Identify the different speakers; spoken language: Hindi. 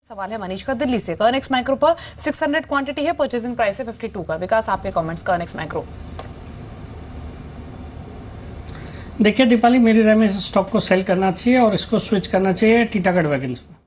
Speaker 1: सवाल है मनीष का दिल्ली से। कर्नेक्स माइक्रो पर 600 क्वांटिटी है, परचेजिंग प्राइस है 52 का। विकास, आपके कमेंट्स कर्नेक्स माइक्रो।
Speaker 2: देखिए दीपाली, मेरी राय में स्टॉक को सेल करना चाहिए और इसको स्विच करना चाहिए टीटागढ़ वैगन्स में।